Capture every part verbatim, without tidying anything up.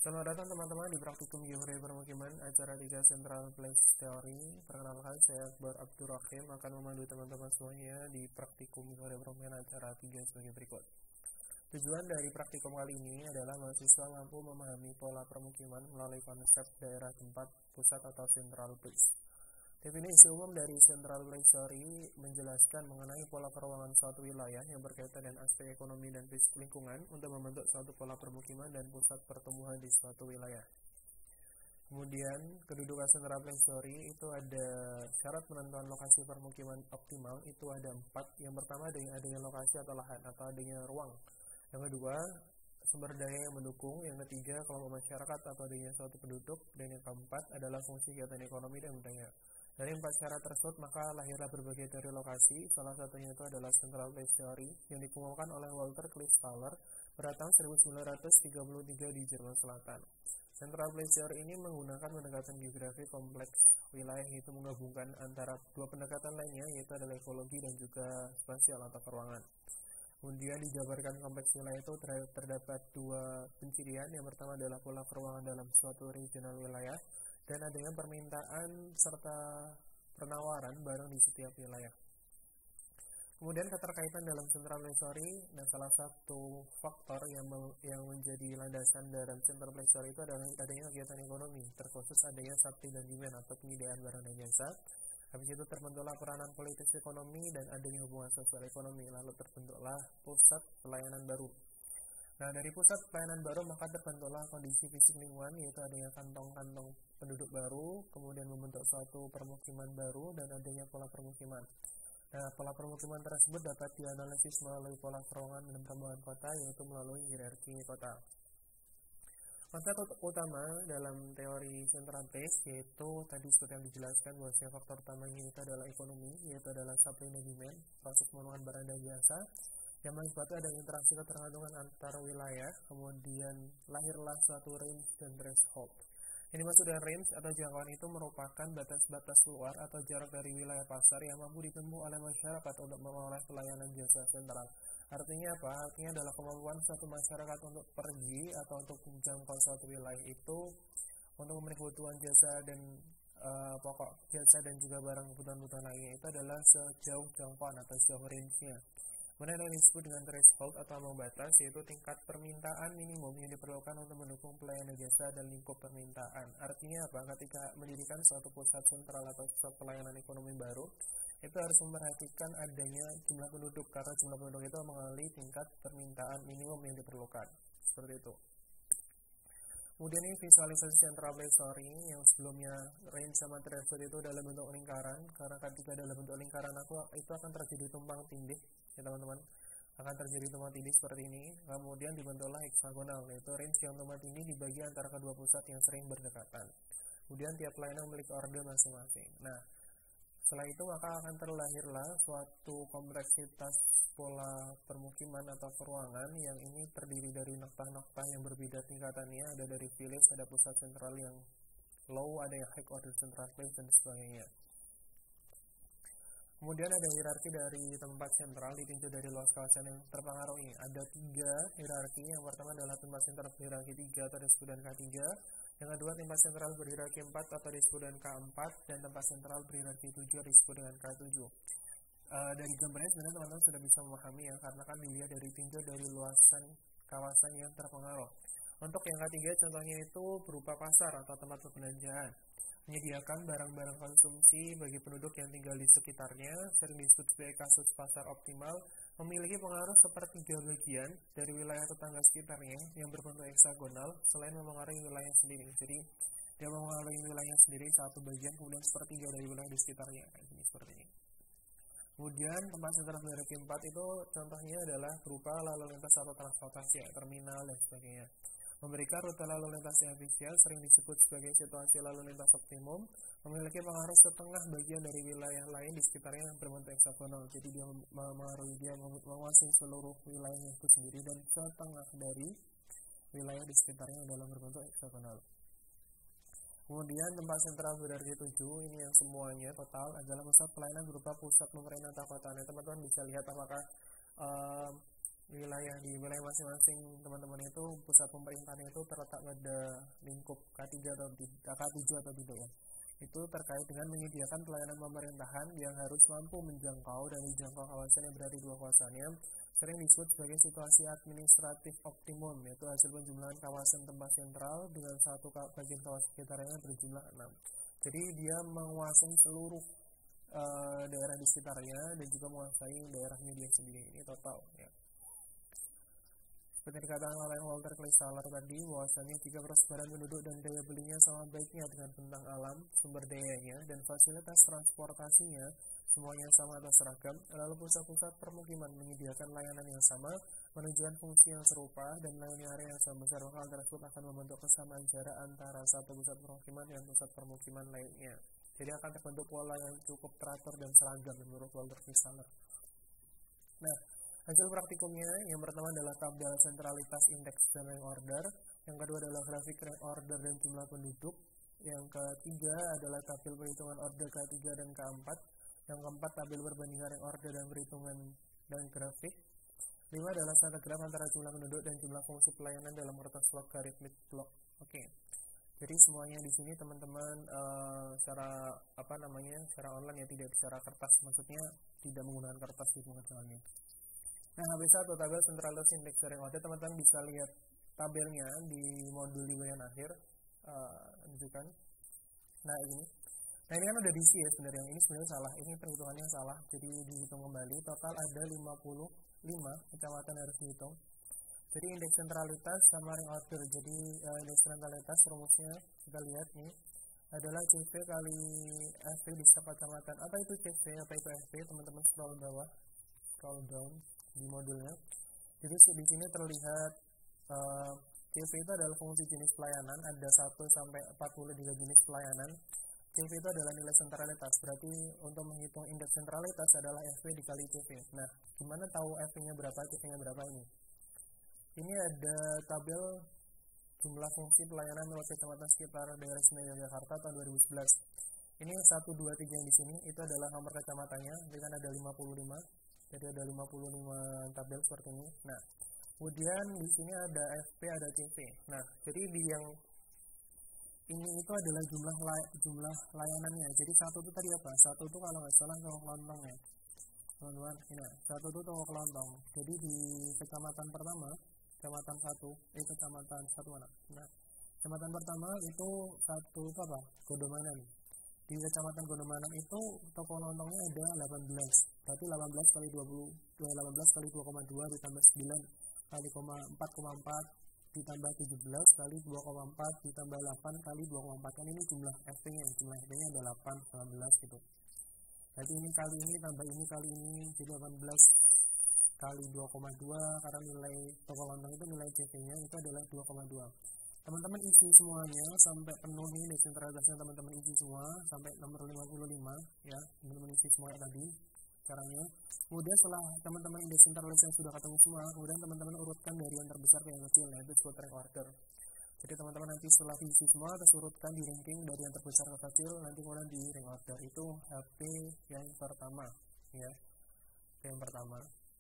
Selamat datang teman-teman di Praktikum Geometri Permukiman, acara tiga Central Place Theory. Perkenalkan, saya Akbar Abdurrahim akan memandu teman-teman semuanya di Praktikum Geometri Permukiman acara tiga sebagai berikut. Tujuan dari praktikum kali ini adalah mahasiswa mampu memahami pola permukiman melalui konsep daerah tempat pusat atau Central Place. Definisi umum dari Central Place Theory menjelaskan mengenai pola keruangan suatu wilayah yang berkaitan dengan aspek ekonomi dan fisik lingkungan untuk membentuk suatu pola permukiman dan pusat pertumbuhan di suatu wilayah. Kemudian, kedudukan Central Place Theory itu ada syarat penentuan lokasi permukiman optimal, itu ada empat. Yang pertama adanya, adanya lokasi atau lahan atau adanya ruang. Yang kedua, sumber daya yang mendukung. Yang ketiga, kelompok masyarakat atau adanya suatu penduduk. Dan yang keempat adalah fungsi kegiatan ekonomi dan budaya. Dari empat syarat tersebut, maka lahirlah berbagai teori lokasi. Salah satunya itu adalah Central Place Theory yang dikemukakan oleh Walter Klitzfahler pada tahun seribu sembilan ratus tiga puluh tiga di Jerman Selatan. Central Place Theory ini menggunakan pendekatan geografi kompleks wilayah, yaitu menggabungkan antara dua pendekatan lainnya, yaitu adalah ekologi dan juga spasial atau keruangan. Kemudian dijabarkan kompleks wilayah itu terdapat dua pencirian. Yang pertama adalah pola keruangan dalam suatu regional wilayah, dan adanya permintaan serta penawaran barang di setiap wilayah. Kemudian keterkaitan dalam Central Place Theory, nah salah satu faktor yang yang menjadi landasan dalam Central Place Theory itu adalah adanya kegiatan ekonomi, terkhusus adanya supply dan demand atau penyediaan barang dan jasa. Habis itu terbentuklah peranan politis ekonomi dan adanya hubungan sosial ekonomi, lalu terbentuklah pusat pelayanan baru. Nah, dari pusat pelayanan baru maka terbentuklah kondisi fisik lingkungan, yaitu adanya kantong-kantong penduduk baru, kemudian membentuk suatu permukiman baru dan adanya pola permukiman. Nah, pola permukiman tersebut dapat dianalisis melalui pola keruangan dan perkembangan kota, yaitu melalui hierarki kota. Konsep utama dalam teori Central Place yaitu tadi seperti yang dijelaskan bahwa faktor utamanya itu adalah ekonomi, yaitu adalah supply dan demand, proses pemenuhan barang dan jasa, yang mengakibatkan ada interaksi ketergantungan antar wilayah. Kemudian lahirlah suatu range dan threshold. Yang dimaksud dengan range atau jangkauan itu merupakan batas-batas luar atau jarak dari wilayah pasar yang mampu ditempuh oleh masyarakat untuk memperoleh pelayanan jasa sentral. Artinya apa? Artinya adalah kemampuan suatu masyarakat untuk pergi atau untuk menjangkau suatu wilayah itu untuk memenuhi kebutuhan jasa dan uh, pokok jasa dan juga barang kebutuhan-kebutuhan lainnya itu adalah sejauh jangkauan atau sejauh range-nya. Kemudian yang disebut dengan threshold atau ambang batas, yaitu tingkat permintaan minimum yang diperlukan untuk mendukung pelayanan jasa dan lingkup permintaan. Artinya apa? Ketika mendirikan suatu pusat sentral atau pusat pelayanan ekonomi baru, itu harus memperhatikan adanya jumlah penduduk, karena jumlah penduduk itu mengalami tingkat permintaan minimum yang diperlukan. Seperti itu. Kemudian ini visualisasi Central Place Theory yang sebelumnya range sama threshold itu dalam bentuk lingkaran, karena ketika dalam bentuk lingkaran aku itu akan terjadi tumpang tindih, ya teman-teman, akan terjadi tumpang tindih seperti ini. Kemudian dibentuklah heksagonal, yaitu range yang tumpang tindih dibagi antara kedua pusat yang sering berdekatan. Kemudian tiap layanan memiliki orde masing-masing. Nah, setelah itu maka akan terlahirlah suatu kompleksitas pola permukiman atau keruangan yang ini terdiri dari noktah-noktah yang berbeda tingkatannya. Ada dari village, ada pusat sentral yang low, ada yang high order central place dan sebagainya. Kemudian ada hierarki dari tempat sentral ditinjau dari luas kawasan yang terpengaruhi. Ada tiga hierarki. Yang pertama adalah tempat sentral berhierarki tiga atau disebut dengan K tiga. Yang kedua tempat sentral berhierarki empat atau disebut dengan K empat. Dan tempat sentral berhierarki tujuh atau disebut dengan K tujuh. Uh, dari gambarnya sebenarnya teman-teman sudah bisa memahami ya, karena kan dilihat dari tinjau dari luasan kawasan yang terpengaruh. Untuk yang ketiga contohnya itu berupa pasar atau tempat perbelanjaan, menyediakan barang-barang konsumsi bagi penduduk yang tinggal di sekitarnya, sering disebut sebagai kasus pasar optimal, memiliki pengaruh sepertiga bagian dari wilayah tetangga sekitarnya yang berbentuk heksagonal selain memengaruhi wilayah sendiri. Jadi dia memengaruhi wilayah sendiri satu bagian, kemudian sepertiga dari wilayah di sekitarnya, kayak gini seperti ini. Kemudian tempat sentral berhierarki empat itu contohnya adalah berupa lalu lintas atau transportasi, ya, terminal dan sebagainya. Memberikan rute lalu lintas yang efisien, sering disebut sebagai situasi lalu lintas optimum, memiliki pengaruh setengah bagian dari wilayah lain di sekitarnya yang berbentuk heksagonal. Jadi dia mengaruhi, dia menguasai seluruh wilayahnya itu sendiri dan setengah dari wilayah di sekitarnya dalam berbentuk heksagonal. Kemudian tempat sentral berhierarki tujuh, ini yang semuanya total adalah pusat pelayanan berupa pusat pemerintahan atau kota. Nah, teman-teman bisa lihat apakah uh, wilayah di wilayah masing-masing teman-teman itu pusat pemerintahan itu terletak pada lingkup K tiga atau K tujuh atau tidak ya. Itu terkait dengan menyediakan pelayanan pemerintahan yang harus mampu menjangkau dan dijangkau kawasan yang berada di luar kawasannya, sering disebut sebagai situasi administratif optimum, yaitu hasil penjumlahan kawasan tempat sentral dengan satu bagian kawasan sekitarnya berjumlah enam. Jadi dia menguasai seluruh uh, daerah di sekitarnya dan juga menguasai daerahnya dia sendiri. Ini total ya. Seperti dikatakan oleh Walter Claystaller tadi, bahwasanya jika persebaran penduduk dan daya belinya sama baiknya dengan bentang alam, sumber dayanya, dan fasilitas transportasinya, semuanya sama atau seragam, lalu pusat-pusat permukiman menyediakan layanan yang sama, menunjukkan fungsi yang serupa, dan melayani area yang sama besar, maka hal tersebut akan membentuk kesamaan jarak antara satu pusat permukiman dan pusat permukiman lainnya. Jadi akan terbentuk pola yang cukup teratur dan seragam menurut Walter Claystaller. Nah, hasil praktikumnya yang pertama adalah tabel sentralitas indeks dan rank order, yang kedua adalah grafik rank order dan jumlah penduduk, yang ketiga adalah tabel perhitungan order K tiga dan K empat, yang keempat tabel perbandingan rank order dan perhitungan dan grafik, lima adalah tata graf antara jumlah penduduk dan jumlah fungsi pelayanan dalam kertas logarithmic block. Oke. Jadi semuanya di sini teman-teman uh, secara apa namanya secara online ya, tidak secara kertas, maksudnya tidak menggunakan kertas di pengerjaannya. Nah, H B satu tabel sentralitas indeks rank order, teman-teman bisa lihat tabelnya di modul di bagian akhir, uh, tunjukkan. Nah ini, nah ini kan udah diisi ya sebenarnya. Ini sebenarnya salah, ini perhitungannya salah. Jadi dihitung kembali, total ada lima puluh lima kecamatan harus dihitung. Jadi indeks sentralitas sama rank order. Jadi uh, indeks sentralitas rumusnya kita lihat nih adalah C V kali F P di setiap kecamatan. Apa itu C V? Apa itu F P? Teman-teman scroll bawah, scroll down di modulnya. Jadi di sini terlihat uh, C V itu adalah fungsi jenis pelayanan, ada satu sampai empat puluh tiga jenis pelayanan. C V itu adalah nilai sentralitas, berarti untuk menghitung indeks sentralitas adalah F P dikali C V. Nah, gimana tahu F P-nya berapa, C V-nya berapa ini? Ini ada tabel jumlah fungsi pelayanan menurut kecamatan sekitar daerah istimewa Yogyakarta tahun dua ribu sebelas. Ini satu, dua, tiga yang di sini, itu adalah nomor kecamatannya, jadi kan ada lima puluh lima. Jadi ada lima puluh lima tabel seperti ini. Nah, kemudian di sini ada F P, ada C V. Nah, jadi di yang ini itu adalah jumlah lay, jumlah layanannya. Jadi satu itu tadi apa? Satu itu kalau nggak salah toko kelontong ya, teman-teman. Ini satu itu toko kelontong. Jadi di kecamatan pertama, kecamatan satu, eh kecamatan satu mana? Nah, kecamatan pertama itu satu itu apa? Godomanan. Di kecamatan Gondomanan itu toko lontongnya ada delapan belas. Berarti delapan belas kali dua puluh, delapan belas kali dua koma dua ditambah sembilan kali empat koma empat ditambah tujuh belas kali dua koma empat ditambah delapan kali dua koma empat. Kan ini jumlah F P-nya, jumlah F P-nya ada delapan, delapan belas gitu. Berarti ini kali ini tambah ini kali ini, jadi delapan belas kali dua koma dua, karena nilai toko lontong itu nilai C V-nya itu adalah dua koma dua. Teman-teman isi semuanya sampai penuh nih, indeks sentralitasnya teman-teman isi semua sampai nomor lima puluh lima ya, teman-teman isi semua tadi caranya. Kemudian setelah teman-teman indeks sentralitasnya sudah ketemu semua, kemudian teman-teman urutkan dari yang terbesar ke yang kecil, yaitu disebut rank order. Jadi teman-teman nanti setelah isi semua terus urutkan di ranking dari yang terbesar ke kecil, nanti kemudian di rank order. Itu H P yang pertama ya, H P yang pertama.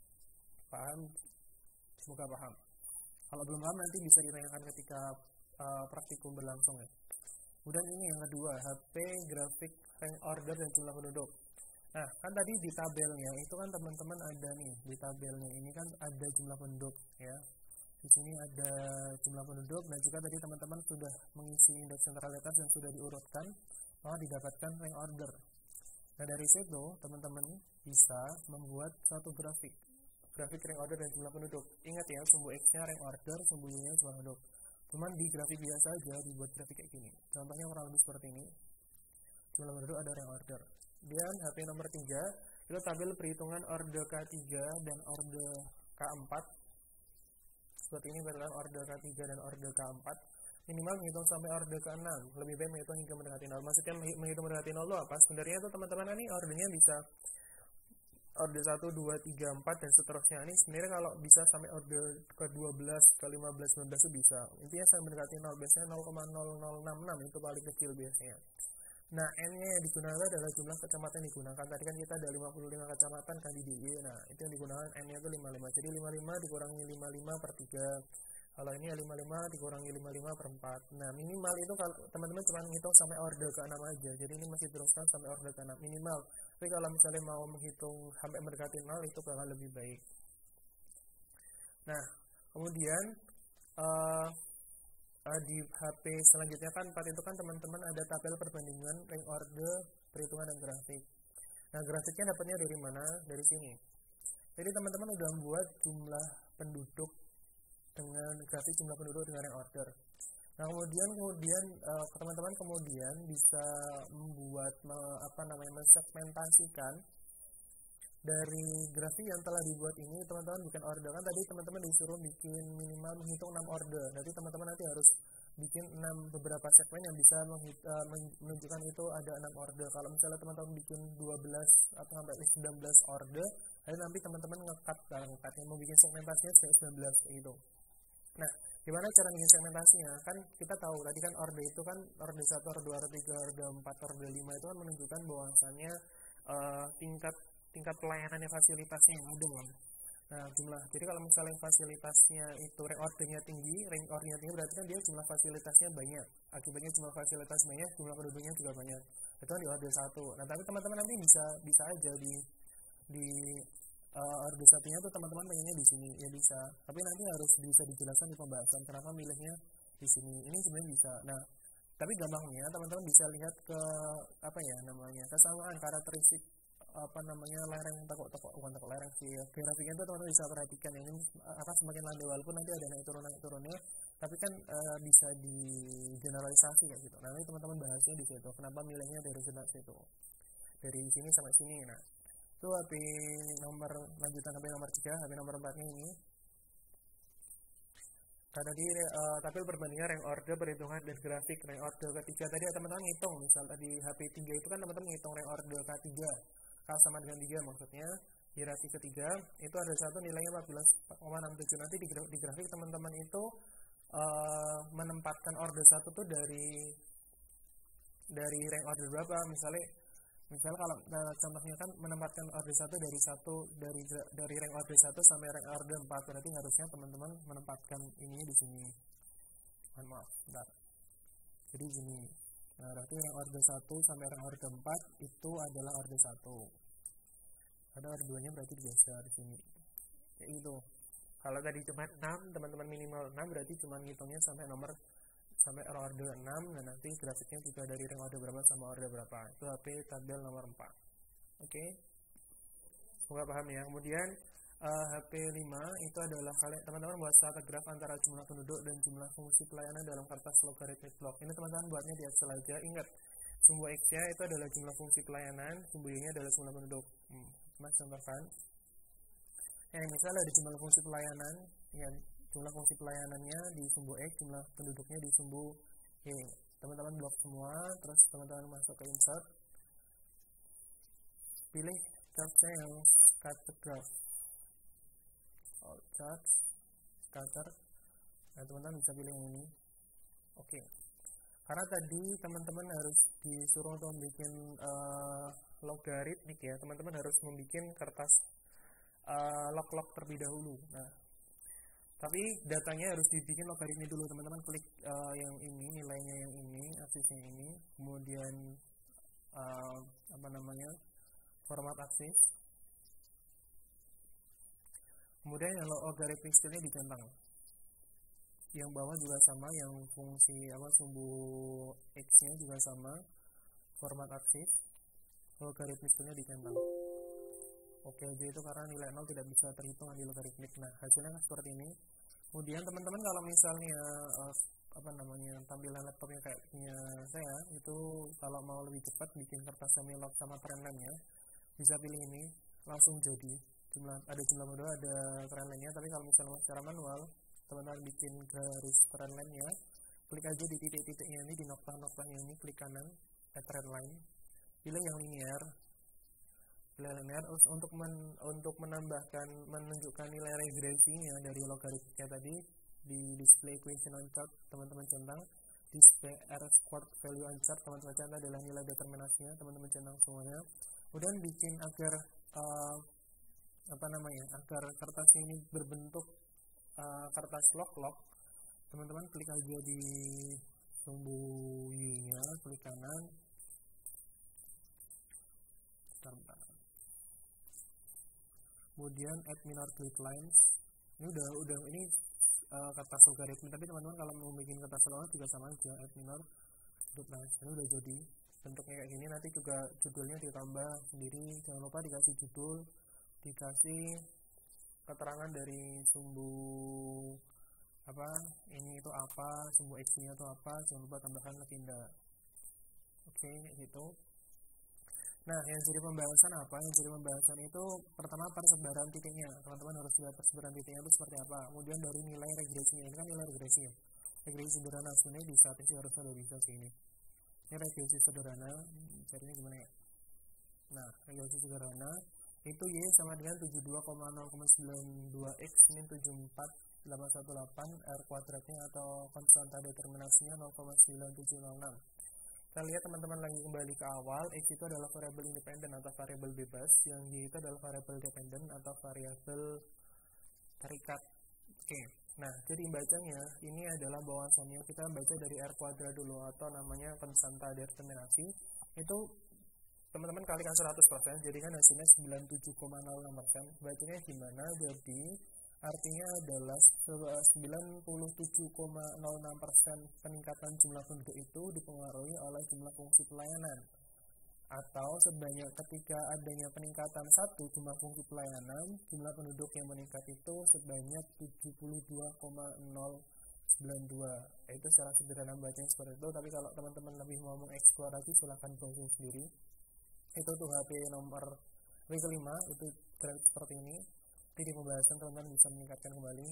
Paham? Semoga paham. Kalau belum paham nanti bisa ditanyakan ketika uh, praktikum berlangsung ya. Kemudian ini yang kedua, H P grafik rank order dan jumlah penduduk. Nah, kan tadi di tabelnya itu kan teman-teman ada nih, di tabelnya ini kan ada jumlah penduduk ya. Di sini ada jumlah penduduk dan juga tadi teman-teman sudah mengisi indeks sentralitas yang sudah diurutkan, maka didapatkan rank order. Nah, dari situ teman-teman bisa membuat satu grafik. Grafik rank order dan jumlah penduduk. Ingat ya, sumbu X-nya rank order, sumbu Y-nya jumlah penduduk. Cuman di grafik biasa aja dibuat grafik kayak gini. Contohnya kurang lebih seperti ini. Jumlah penduduk ada rank order. Dan H P nomor tiga itu tabel perhitungan order K tiga dan order K empat. Seperti ini perhitungan order K tiga dan order K empat. Minimal menghitung sampai order ke enam. Lebih baik menghitung hingga mendekati nol. Maksudnya menghitung mendekati nol itu apa? Sebenarnya itu teman-teman ini ordernya bisa order satu, dua, tiga, empat dan seterusnya. Ini sebenarnya kalau bisa sampai order ke dua belas, ke lima belas, sembilan belas itu bisa. Intinya sampai mendekati nol, biasanya nol koma nol nol enam enam itu paling kecil biasanya. Nah, N-nya yang digunakan adalah jumlah kecamatan yang digunakan. Tadi kan kita ada lima puluh lima kecamatan kan di D I Y. Nah, itu yang digunakan N-nya itu lima puluh lima. Jadi lima puluh lima dikurangi lima puluh lima per tiga. Kalau ini ya lima puluh lima dikurangi lima puluh lima per empat. Nah, minimal itu kalau teman-teman cuma ngitung sampai order ke enam aja. Jadi ini masih teruskan sampai order ke enam minimal. Tapi kalau misalnya mau menghitung sampai mendekati nol itu bakal lebih baik. Nah, kemudian uh, uh, di H P selanjutnya kan empat itu kan teman-teman ada tabel perbandingan rank order, perhitungan dan grafik. Nah, grafiknya dapatnya dari mana? Dari sini. Jadi teman-teman udah membuat jumlah penduduk dengan grafik jumlah penduduk dengan rank order. Nah, kemudian kemudian uh, teman-teman kemudian bisa membuat me, apa namanya mensegmentasikan dari grafik yang telah dibuat ini. Teman-teman bikin order kan tadi teman-teman disuruh bikin minimal menghitung enam order. Nanti teman-teman nanti harus bikin enam beberapa segmen yang bisa uh, menunjukkan itu ada enam order. Kalau misalnya teman-teman bikin dua belas atau sampai sembilan belas order, lalu nanti teman-teman ngekat kalau ngekat yang mau bikin segmentasinya sampai sembilan belas itu. Nah, gimana cara bikin segmentasinya? Kan kita tahu tadi kan order itu kan order satu, order dua, order tiga, order empat, order lima itu kan menunjukkan bahwasannya uh, tingkat tingkat pelayanannya fasilitasnya yang ada kan. Nah, jumlah. Jadi kalau misalnya fasilitasnya itu rank ordernya tinggi, rank ordernya tinggi berarti kan dia jumlah fasilitasnya banyak. Akibatnya jumlah fasilitas banyak, jumlah penduduknya juga banyak. Itu kan di order satu. Nah, tapi teman-teman nanti bisa bisa aja di di uh, order satunya tuh teman-teman pengennya di sini ya bisa. Tapi nanti harus bisa dijelaskan di pembahasan kenapa milihnya di sini. Ini sebenarnya bisa. Nah, tapi gampangnya teman-teman bisa lihat ke apa ya namanya kesamaan karakteristik apa namanya lereng tekuk-tekuk bukan tekuk lereng sih ya. Grafiknya itu teman-teman bisa perhatikan ini akan semakin landai walaupun nanti ada naik turun naik turunnya, tapi kan e, bisa di generalisasi kayak gitu. Nanti teman-teman bahasnya di situ. Kenapa milihnya dari sana situ, dari sini sampai sini. Nah, itu H P nomor lanjutan H P nomor tiga, H P nomor empatnya ini. Karena tadi uh, tabel perbandingan rank order, perhitungan dan grafik rank order ketiga tadi teman-teman ngitung. Misal tadi H P tiga itu kan teman-teman ngitung rank order K tiga. K sama dengan tiga maksudnya. Hierarki ketiga itu ada satu nilainya empat belas koma enam tujuh. Nanti di, di grafik teman-teman itu uh, menempatkan order satu tuh dari dari rank order berapa. Misalnya Misalnya kalau nah, contohnya kan menempatkan order satu dari satu dari dari rank order satu sampai rank order empat, berarti harusnya teman-teman menempatkan ininya di sini. Mohon maaf, bentar. Jadi gini. Nah, berarti rank order satu sampai rank order empat itu adalah order satu. Ada order dua-nya berarti digeser di sini. Kayak gitu. Kalau tadi cuma enam, teman-teman minimal enam berarti cuma ngitungnya sampai nomor sampai order enam, dan nanti grafiknya juga dari rank order berapa sama order berapa. Itu H P tabel nomor empat. Oke. Okay. Semoga paham ya. Kemudian uh, H P lima itu adalah kalian teman-teman buat strata graf antara jumlah penduduk dan jumlah fungsi pelayanan dalam kertas logarithmic block. Ini teman-teman buatnya di Excel aja. Ingat, sumbu X-nya itu adalah jumlah fungsi pelayanan, sumbu Y-nya adalah jumlah penduduk. Hmm, Mas contohkan. Eh, misalnya ada jumlah fungsi pelayanan, ya, jumlah fungsi pelayanannya di sumbu X, jumlah penduduknya di sumbu Y. Teman-teman blok semua, terus teman-teman masuk ke insert, pilih chartnya yang scatter graph, all chart, scatter. Nah, teman-teman bisa pilih yang ini. Oke. Okay. Karena tadi teman-teman harus disuruh untuk membuat uh, logaritmik ya, teman-teman harus membuat kertas uh, log-log terlebih dahulu. Nah, tapi datanya harus dibikin logaritmik dulu. Teman-teman klik uh, yang ini, nilainya yang ini, aksisnya ini, kemudian uh, apa namanya format aksis, kemudian yang logaritmik stylenya dicentang. Yang bawah juga sama, yang fungsi apa sumbu X-nya juga sama, format aksis, logaritmik stylenya dicentang. Oke aja itu karena nilai nol tidak bisa terhitung di logaritmik. Nah, hasilnya seperti ini. Kemudian teman-teman kalau misalnya uh, apa namanya tampilan laptopnya kayak punya saya, itu kalau mau lebih cepat bikin kertas semilog sama trendline-nya, bisa pilih ini, langsung jadi. Jumlah ada jumlah modal, ada trendline-nya, tapi kalau misalnya secara manual, teman-teman bikin garis trendline-nya, klik aja di titik-titiknya ini, di noktah-noktahnya ini, klik kanan, add trendline, pilih yang linear. Linear untuk men, untuk menambahkan menunjukkan nilai regresinya dari logaritmiknya tadi di display equation on chart, teman-teman centang display R squared value answer, teman-teman centang adalah nilai determinasinya, teman-teman centang semuanya. Kemudian bikin agar uh, apa namanya agar kertasnya ini berbentuk uh, kertas log-log, teman-teman klik aja di sumbu Y-nya, klik kanan. Bentar. Kemudian add minor grid lines. Ini udah udah ini uh, kertas logaritma, tapi teman-teman kalau mau bikin kertas log juga sama aja, add minor grid lines. Ini udah jadi bentuknya kayak gini. Nanti juga judulnya ditambah sendiri. Jangan lupa dikasih judul, dikasih keterangan dari sumbu apa ini itu apa, sumbu x-nya itu apa. Jangan lupa tambahkan legenda. Oke, kayak gitu. Nah, yang jadi pembahasan apa? Yang jadi pembahasan itu pertama persebaran titiknya. Teman-teman harus lihat persebaran titiknya itu seperti apa. Kemudian dari nilai regresinya, ini kan nilai regresi ya. Regresi sederhana sebenarnya di saat ini harusnya udah bisa sih ini. Ini regresi sederhana, carinya gimana ya? Nah, regresi sederhana itu Y sama dengan tujuh puluh dua koma nol koma sembilan dua X min tujuh puluh empat koma delapan satu delapan R kuadratnya atau konstanta determinasinya nol koma sembilan tujuh nol enam. Kita lihat teman-teman lagi kembali ke awal, X itu adalah variabel independen atau variabel bebas, yang Y itu adalah variabel dependen atau variabel terikat. Oke, nah jadi bacanya ini adalah bahwasannya kita baca dari R kuadrat dulu atau namanya konstanta determinasi. Itu teman-teman kalikan seratus persen, jadi kan hasilnya sembilan puluh tujuh koma nol enam persen. Bacanya gimana? Jadi artinya adalah sembilan puluh tujuh koma nol enam persen peningkatan jumlah penduduk itu dipengaruhi oleh jumlah fungsi pelayanan. Atau sebanyak ketika adanya peningkatan satu jumlah fungsi pelayanan, jumlah penduduk yang meningkat itu sebanyak tujuh puluh dua koma nol sembilan dua. Itu secara sederhana bacanya seperti itu, tapi kalau teman-teman lebih mau mengeksplor lagi silahkan browsing sendiri. Itu tuh H P nomor W kelima, itu seperti ini. Jadi di pembahasan teman-teman bisa meningkatkan kembali.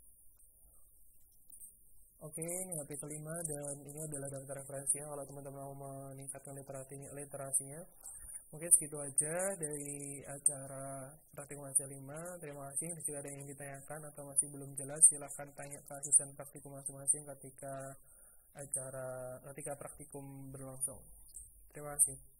Oke, ini H P kelima dan ini adalah daftar referensinya kalau teman-teman mau meningkatkan literasinya. literasinya. Mungkin segitu aja dari acara praktikum A C lima. Terima kasih. Jika ada yang ditanyakan atau masih belum jelas, silahkan tanya ke asisten praktikum masing-masing ketika acara ketika praktikum berlangsung. Terima kasih.